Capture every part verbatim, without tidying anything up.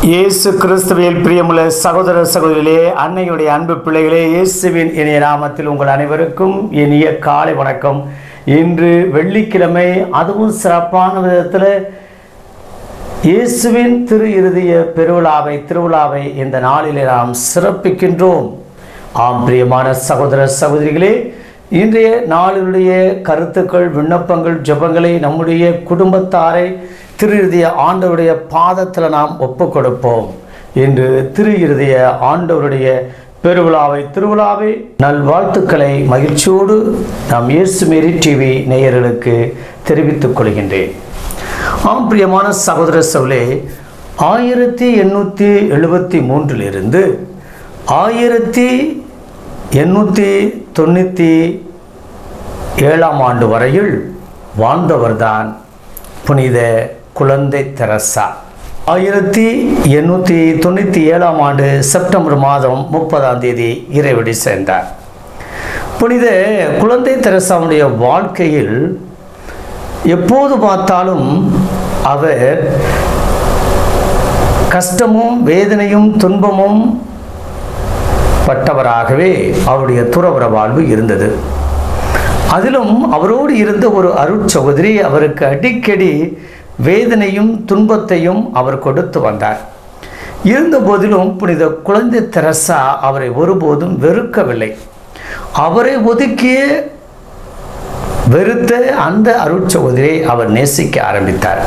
இயேசு கிறிஸ்துவில் பிரியமுள்ள சகோதர சகோதரிகளே, அன்னையுடைய அன்பு பிள்ளைகளே, இயேசுவின் இனிய நாமத்தில் உங்கள் அனைவருக்கும் இனிய காலை வணக்கம். இன்று வெள்ளிக்கிழமை, அதுவும் சிறப்பான விதத்தில் இயேசுவின் திரு இருதய பெருவிழாவை திருவிழாவை இந்த நாளிலே நாம் சிறப்பிக்கின்றோம். ஆம் பிரியமான சகோதர சகோதரிகளே, இன்றைய நாளினுடைய கருத்துக்கள், விண்ணப்பங்கள், ஜெபங்களை நம்முடைய குடும்பத்தாரை திரு இருதய ஆண்டவருடைய பாதத்தில் நாம் ஒப்பு கொடுப்போம். இன்று திரு இருதய ஆண்டவருடைய பெருவிழாவை திருவிழாவை நல்வாழ்த்துக்களை மகிழ்ச்சியோடு நாம் இயேசு மேரி டிவி நேயர்களுக்கு தெரிவித்துக் கொள்கின்றேன். ஆம் பிரியமான சகோதர சகோதரே, ஆயிரத்தி எண்ணூற்றி எழுபத்தி மூன்றிலிருந்து ஆயிரத்தி எண்ணூற்றி தொண்ணூற்றி ஏழாம் ஆண்டு வரையில் வாழ்ந்தவர்தான் புனித குழந்தை தெரசா. ஆயிரத்தி எண்ணூற்றி தொண்ணூற்றி ஏழாம் ஆண்டு செப்டம்பர் மாதம் முப்பதாம் தேதி இறைவடி சேர்ந்தார். புனித குழந்தை தெரசாவுடைய வாழ்க்கையில் எப்போது பார்த்தாலும் அவர் கஷ்டமும் வேதனையும் துன்பமும் பட்டவராகவே அவருடைய துறவற வாழ்வு இருந்தது. அதிலும் அவரோடு இருந்த ஒரு அருட்சகோதரி அவருக்கு அடிக்கடி வேதனையும் துன்பத்தையும் அவர் கொடுத்து வந்தார். இருந்த போதிலும் புனித குழந்தை தெரசா அவரை ஒருபோதும் வெறுக்கவில்லை. அவரை ஒதுக்கிய வெறுத்த அந்த அருட்சகோதரியை அவர் நேசிக்க ஆரம்பித்தார்.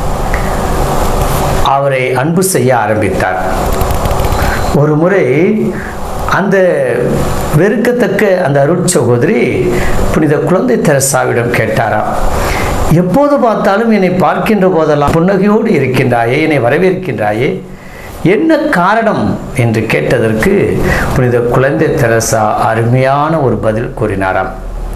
அவரை அன்பு செய்ய ஆரம்பித்தார். ஒரு முறை அந்த வெறுக்கத்தக்க அந்த அருட்சகோதரி புனித குழந்தை தெரசாவிடம் கேட்டாராம், எப்போது பார்த்தாலும் என்னை பார்க்கின்ற போதெல்லாம் புன்னகையோடு இருக்கின்றாயே, என்னை வரவேற்கின்றாயே, என்ன காரணம் என்று கேட்டதற்கு புனித குழந்தை தெரசா அருமையான ஒரு பதில் கூறினாராம்.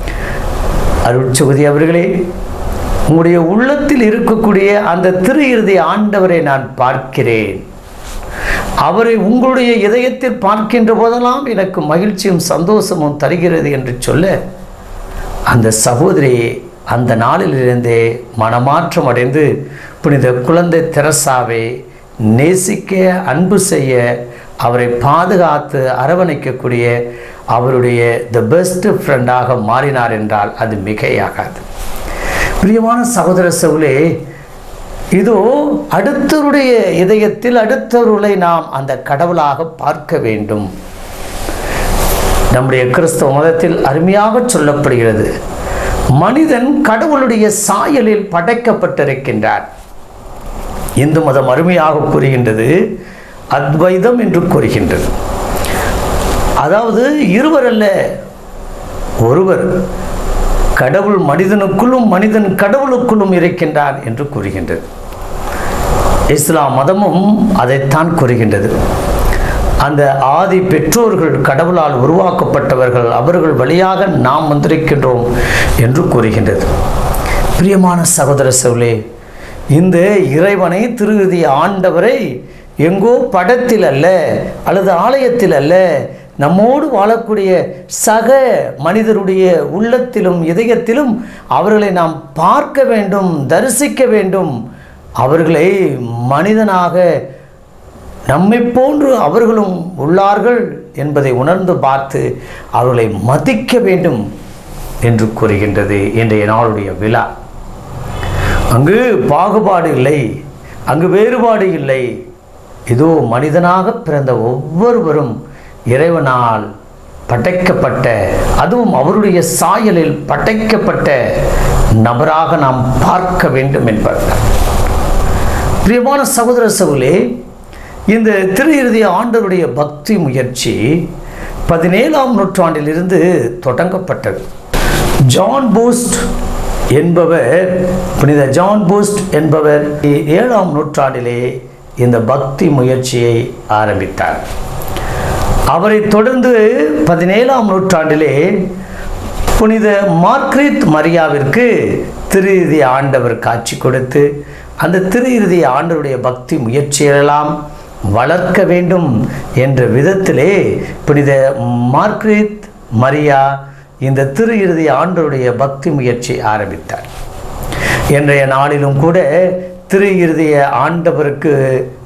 அருட்சகோதரி அவர்களே, உங்களுடைய உள்ளத்தில் இருக்கக்கூடிய அந்த திரு இருதய ஆண்டவரை நான் பார்க்கிறேன். அவரை உங்களுடைய இதயத்தில் பார்க்கின்ற போதெல்லாம் எனக்கு மகிழ்ச்சியும் சந்தோஷமும் தருகிறது என்று சொல்ல, அந்த சகோதரி அந்த நாளிலிருந்தே மனமாற்றம் அடைந்து புனித குழந்தை தெரசாவை நேசிக்க, அன்பு செய்ய, அவரை பாதுகாத்து அரவணைக்கக்கூடிய அவருடைய த பெஸ்ட் ஃப்ரெண்டாக மாறினார் என்றால் அது மிகையாகாது. பிரியமான சகோதர சகோதரே, இதோ அடுத்தவருடைய இதயத்தில் அடுத்தவர்களை நாம் அந்த கடவுளாக பார்க்க வேண்டும். நம்முடைய கிறிஸ்தவ மதத்தில் அருமையாக சொல்லப்படுகிறது, மனிதன் கடவுளுடைய சாயலில் படைக்கப்பட்டிருக்கின்றார். இந்து மதம் அருமையாக கூறுகின்றது, அத்வைதம் என்று கூறுகின்றது. அதாவது இருவர் அல்ல, ஒருவர். கடவுள் மனிதனுக்குள்ளும் மனிதன் கடவுளுக்குள்ளும் இருக்கின்றான் என்று கூறுகின்றது. இஸ்லாம் மதமும் அதைத்தான் கூறுகின்றது. அந்த ஆதி பெற்றோர்கள் கடவுளால் உருவாக்கப்பட்டவர்கள், அவர்கள் வழியாக நாம் வந்திருக்கின்றோம் என்று கூறுகின்றது. பிரியமான சகோதர சகோதரே, இந்த இறைவனை திரு இருதய ஆண்டவரை எங்கோ படத்தில் அல்ல அல்லது ஆலயத்தில் அல்ல, நம்மோடு வாழக்கூடிய சக மனிதருடைய உள்ளத்திலும் இதயத்திலும் அவர்களை நாம் பார்க்க வேண்டும், தரிசிக்க வேண்டும். அவர்களை மனிதனாக நம்மை போன்று அவர்களும் உள்ளார்கள் என்பதை உணர்ந்து பார்த்து அவர்களை மதிக்க வேண்டும் என்று கூறுகின்றது இன்றைய நாளுடைய விழா. அங்கு பாகுபாடு இல்லை, அங்கு வேறுபாடு இல்லை. இதோ மனிதனாக பிறந்த ஒவ்வொருவரும் இறைவனால் படைக்கப்பட்ட, அதுவும் அவருடைய சாயலில் படைக்கப்பட்ட நபராக நாம் பார்க்க வேண்டும் என்பார்கள். பிரியமான சகோதர சகோதரே, இந்த திரு இருதய ஆண்டவருடைய பக்தி முயற்சி பதினேழாம் நூற்றாண்டிலிருந்து தொடங்கப்பட்டது. ஜான் பூஸ்ட் என்பவர், புனித ஜான் பூஸ்ட் என்பவர் ஏழாம் நூற்றாண்டிலே இந்த பக்தி முயற்சியை ஆரம்பித்தார். அவரை தொடர்ந்து பதினேழாம் நூற்றாண்டிலே புனித மார்க்ரெட் மரியாவிற்கு திரு இருதய ஆண்டவர் காட்சி கொடுத்து அந்த திரு இருதய ஆண்டவருடைய பக்தி முயற்சியெல்லாம் வளர்க்க வேண்டும் என்ற விதத்திலே புனித மார்க்ரெட் மரியா இந்த திரு இருதய ஆண்டவருடைய பக்தி முயற்சி ஆரம்பித்தார். இன்றைய நாளிலும் கூட திரு இருதய ஆண்டவருக்கு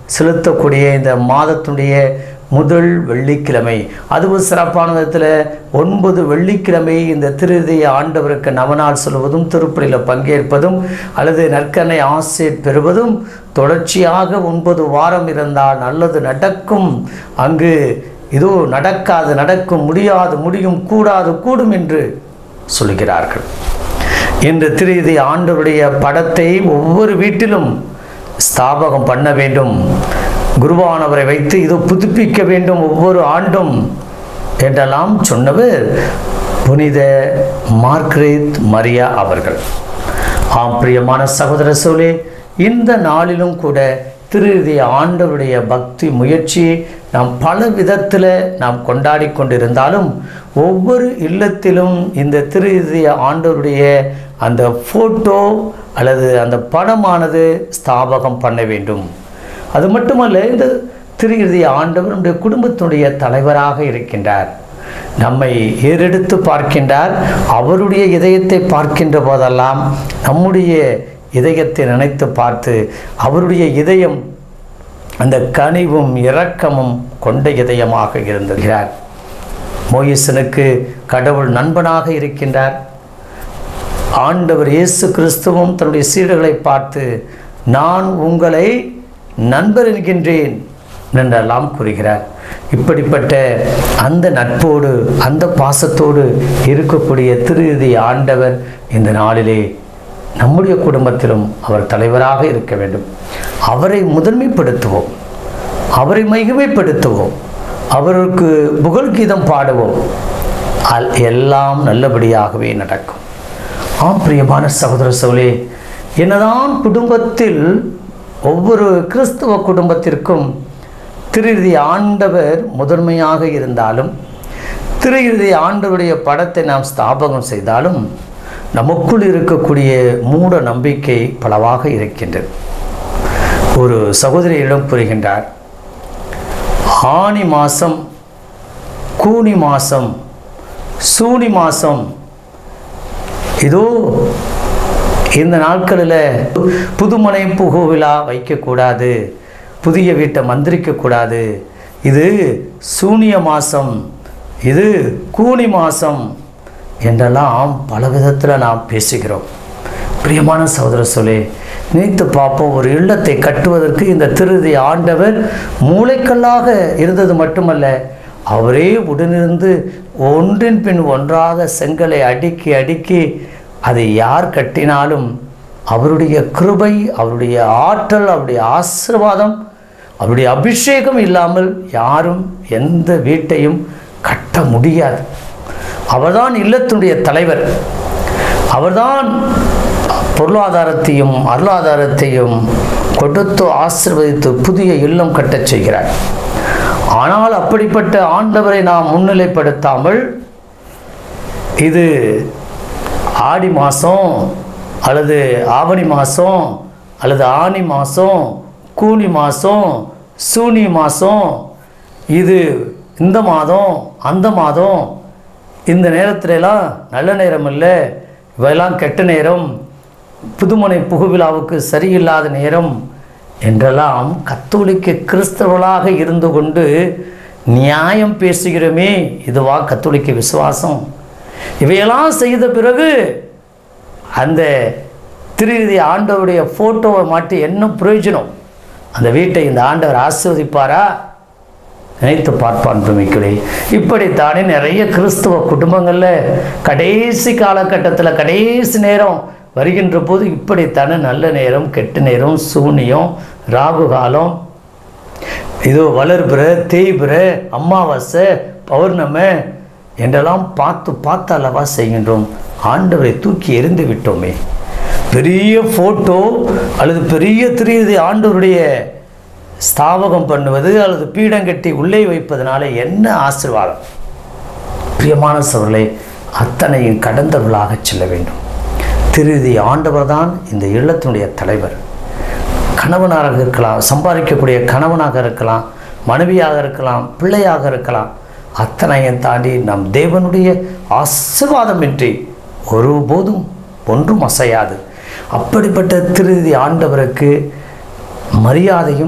செலுத்தக்கூடிய இந்த மாதத்துடைய முதல் வெள்ளிக்கிழமை, அதுவும் சிறப்பான விதத்தில் ஒன்பது வெள்ளிக்கிழமை இந்த திருதிய ஆண்டவருக்கு நவநாள் சொல்வதும் திருப்பலியில் பங்கேற்பதும் அல்லது நற்கனை ஆசீர் பெறுவதும் தொடர்ச்சியாக ஒன்பது வாரம் இருந்தால் நல்லது நடக்கும். அங்கு இதோ நடக்காது நடக்கும், முடியாது முடியும், கூடாது கூடும் என்று சொல்கிறார்கள். இந்த திருதிய ஆண்டவருடைய படத்தை ஒவ்வொரு வீட்டிலும் ஸ்தாபகம் பண்ண வேண்டும். குருவானவரை வைத்து இது புதுப்பிக்க வேண்டும் ஒவ்வொரு ஆண்டும் என்றெல்லாம் சொன்னவர் புனித மார்கரெட் மரியா அவர்கள். ஆம் பிரியமான சகோதர சோலே, இந்த நாளிலும் கூட திருதிய ஆண்டவருடைய பக்தி முயற்சியை நாம் பல விதத்தில் நாம் கொண்டாடி கொண்டிருந்தாலும் ஒவ்வொரு இல்லத்திலும் இந்த திருதிய ஆண்டவருடைய அந்த ஃபோட்டோ அல்லது அந்த படமானது ஸ்தாபகம் பண்ண வேண்டும். அது மட்டுமல்ல, இந்த திருதிய ஆண்டவர் நம்முடைய குடும்பத்தினுடைய தலைவராக இருக்கின்றார். நம்மை ஏறெடுத்து பார்க்கின்றார். அவருடைய இதயத்தை பார்க்கின்ற போதெல்லாம் நம்முடைய இதயத்தை நினைத்து பார்த்து அவருடைய இதயம் அந்த கனிவும் இரக்கமும் கொண்ட இதயமாக இருந்திருக்கிறார். மோயிசனுக்கு கடவுள் நண்பனாக இருக்கின்றார். ஆண்டவர் இயேசு கிறிஸ்துவும் தன்னுடைய சீடர்களை பார்த்து நான் உங்களை நண்பர் என்கின்றேன் என்றெல்லாம் கூறுகிறார். இப்படிப்பட்ட அந்த நட்போடு அந்த பாசத்தோடு இருக்கக்கூடிய திருதிய ஆண்டவர் இந்த நாளிலே நம்முடைய குடும்பத்திலும் அவர் தலைவராக இருக்க வேண்டும். அவரை முதன்மைப்படுத்துவோம், அவரை மகிமைப்படுத்துவோம், அவருக்கு புகழ்கீதம் பாடுவோம். அல் எல்லாம் நல்லபடியாகவே நடக்கும். ஆம் பிரியமான சகோதர சோலே, என்னதான் குடும்பத்தில் ஒவ்வொரு கிறிஸ்துவ குடும்பத்திற்கும் திருதிய ஆண்டவர் முதன்மையாக இருந்தாலும் திருதிய ஆண்டவருடைய படத்தை நாம் ஸ்தாபகம் செய்தாலும் நமக்குள் இருக்கக்கூடிய மூட நம்பிக்கை பலவாக இருக்கின்றது. ஒரு சகோதரியிடம் புரிகின்றார், ஆனி மாதம், கூனி மாதம், சூனி மாதம், இதோ இந்த நாட்களில் புதுமனை புகு விழா வைக்கக்கூடாது, புதிய வீட்டை மந்திரிக்கக்கூடாது, இது சூனிய மாதம், இது கூனி மாதம் என்றெல்லாம் பல விதத்தில் நாம் பேசுகிறோம். பிரியமான சகோதர சொல்லே, நினைத்து பார்ப்போம். ஒரு இல்லத்தை கட்டுவதற்கு இந்த திருதிய ஆண்டவர் மூளைக்கல்லாக இருந்தது மட்டுமல்ல, அவரே உடனிருந்து ஒன்றின் பின் ஒன்றாக செங்கலை அடுக்கி அடுக்கி அதை யார் கட்டினாலும் அவருடைய கிருபை, அவருடைய ஆற்றல், அவருடைய ஆசீர்வாதம், அவருடைய அபிஷேகம் இல்லாமல் யாரும் எந்த வீட்டையும் கட்ட முடியாது. அவர்தான் இல்லத்தினுடைய தலைவர். அவர்தான் பொருளாதாரத்தையும் அருளாதாரத்தையும் கொடுத்து ஆசீர்வதித்து புதிய இல்லம் கட்டச் செய்கிறார். ஆனால் அப்படிப்பட்ட ஆண்டவரை நாம் முன்னிலைப்படுத்தாமல் இது ஆடி மாதம் அல்லது ஆவணி மாதம் அல்லது ஆனி மாதம், கூனி மாதம், சூனி மாதம், இது இந்த மாதம் அந்த மாதம், இந்த நேரத்திலலாம் நல்ல நேரம் இல்லை, இவையெல்லாம் கெட்ட நேரம், புதுமனை புகுவிழாவுக்கு சரியில்லாத நேரம் என்றெல்லாம் கத்தோலிக்க கிறிஸ்தவர்களாக இருந்து கொண்டு நியாயம் பேசுகிறோமே, இதுவா கத்தோலிக்க விசுவாசம்? இவையெல்லாம் செய்த பிறகு அந்த திருதிய ஆண்டவருடைய ஃபோட்டோவை மாட்டி என்ன பிரயோஜனம்? அந்த வீட்டை இந்த ஆண்டவர் ஆசீர்வதிப்பாரா? நினைத்து பார்ப்பான் பெருமைக்குள்ளே. இப்படித்தானே நிறைய கிறிஸ்துவ குடும்பங்களில் கடைசி காலகட்டத்தில் கடைசி நேரம் வருகின்ற போது இப்படித்தானே நல்ல நேரம், கெட்ட நேரம், சூனியம், ராகு காலம், இதோ வளர்பிற, தேய்பிற, அமாவாசை, பௌர்ணமி என்றெல்லாம் பார்த்து பார்த்து அல்லவா செய்கின்றோம். ஆண்டவரை தூக்கி எறிந்து விட்டோமே. பெரிய ஃபோட்டோ அல்லது பெரிய திருதிய ஆண்டவருடைய ஸ்தாபகம் பண்ணுவது அல்லது பீடம் கட்டி உள்ளே வைப்பதனால என்ன ஆசீர்வாதம்? பிரியமான சகோதரர்களே, அத்தனையும் கடந்தவர்களாக செல்ல வேண்டும். திருதிய ஆண்டவர் தான் இந்த இல்லத்தினுடைய தலைவர். கணவனாக இருக்கலாம், சம்பாதிக்கக்கூடிய கணவனாக இருக்கலாம், மனைவியாக இருக்கலாம், பிள்ளையாக இருக்கலாம், அத்தனையும் தாண்டி நம் தேவனுடைய ஆசீர்வாதமின்றி ஒருபோதும் ஒன்றும் அசையாது. அப்படிப்பட்ட திருதிய ஆண்டவருக்கு மரியாதையும்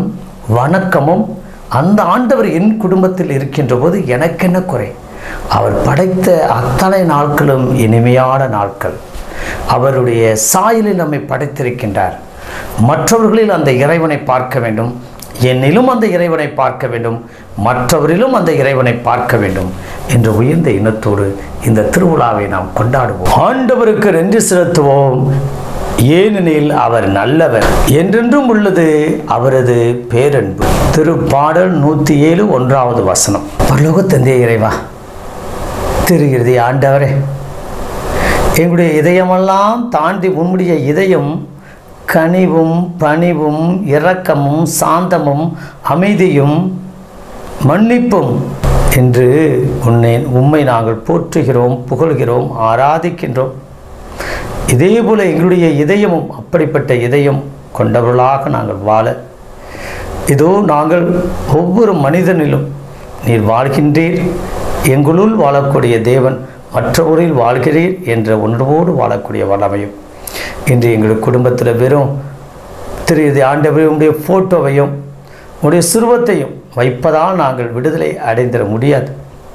வணக்கமும் அந்த ஆண்டவர் என் குடும்பத்தில் இருக்கின்ற போது எனக்கு என்ன குறை? அவர் படைத்த அத்தனை நாட்களும் இனிமையான நாட்கள். அவருடைய சாயலில் நம்மை படைத்திருக்கின்றார். மற்றவர்களில் அந்த இறைவனை பார்க்க வேண்டும், என்னிலும் அந்த இறைவனை பார்க்க வேண்டும், மற்றவரிலும் அந்த இறைவனை பார்க்க வேண்டும் என்ற உயர்ந்த எண்ணத்தோடு இந்த திருவிழாவை நாம் கொண்டாடுவோம். ஆண்டவருக்கு நன்றி செலுத்துவோம், ஏனெனில் அவர் நல்லவர், என்றென்றும் உள்ளது அவரது பேரன்பு. திருப்பாடல் நூற்றி ஏழு ஒன்றாவது வசனம். பரலோக தந்தை இறைவா, திரு இறுதி ஆண்டவரே, எங்களுடைய இதயமெல்லாம் தாண்டி உன்னுடைய இதயம் கனிவும் பணிவும் இரக்கமும் சாந்தமும் அமைதியும் மன்னிப்பும் என்று உன்னை உம்மை நாங்கள் போற்றுகிறோம், புகழ்கிறோம், ஆராதிக்கின்றோம். இதே போல எங்களுடைய இதயமும் அப்படிப்பட்ட இதயம் கொண்டவர்களாக நாங்கள் வாழ, இதோ நாங்கள் ஒவ்வொரு மனிதனிலும் நீர் வாழ்கின்றீர், எங்களுள் வாழக்கூடிய தேவன் மற்றவரில் வாழ்கிறீர் என்ற உணர்வோடு வாழக்கூடிய வல்லமையும் இன்று எங்கள் குடும்பத்தில் வெறும் திரு ஆண்டவருடைய ஃபோட்டோவையும் உடைய சுருவத்தையும் வைப்பதால் நாங்கள் விடுதலை அடைந்திட முடியாது.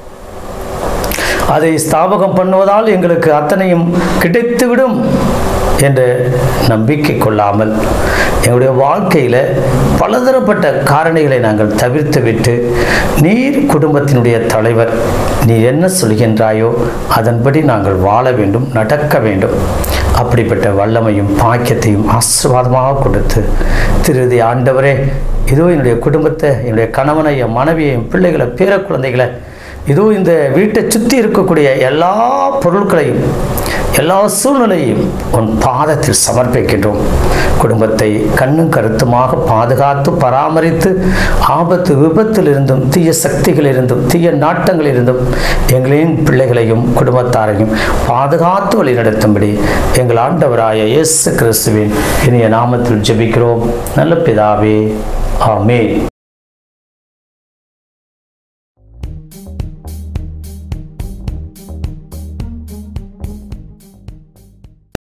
அதை ஸ்தாபகம் பண்ணுவதால் எங்களுக்கு அத்தனையும் கிடைத்துவிடும் என்ற நம்பிக்கை கொள்ளாமல் எங்களுடைய வாழ்க்கையில் பலதரப்பட்ட காரணிகளை நாங்கள் தவிர்த்து விட்டு, நீர் குடும்பத்தினுடைய தலைவர், நீ என்ன சொல்கின்றாயோ அதன்படி நாங்கள் வாழ வேண்டும், நடக்க வேண்டும். அப்படிப்பட்ட வல்லமையும் பாக்கியத்தையும் ஆசீர்வாதமாக கொடுத்து, திருதி ஆண்டவரே, இதோ என்னுடைய குடும்பத்தை, என்னுடைய கணவனை, என் மனைவியை, என் பிள்ளைகளை, பேர குழந்தைகளை, இதோ இந்த வீட்டை சுற்றி இருக்கக்கூடிய எல்லா பொருட்களையும் எல்லா சூழ்நிலையும் உன் பாதத்தில் சமர்ப்பிக்கின்றோம். குடும்பத்தை கண்ணும் கருத்துமாக பாதுகாத்து பராமரித்து, ஆபத்து விபத்திலிருந்தும் தீய சக்திகளிலிருந்தும் தீய நாட்டங்களிலிருந்தும் எங்களின் பிள்ளைகளையும் குடும்பத்தாரையும் பாதுகாத்து வழிநடத்தும்படி எங்கள் ஆண்டவராய இயேசு கிறிஸ்துவின் இனிய நாமத்தில் ஜெபிக்கிறோம் நல்ல பிதாவே, ஆமென்.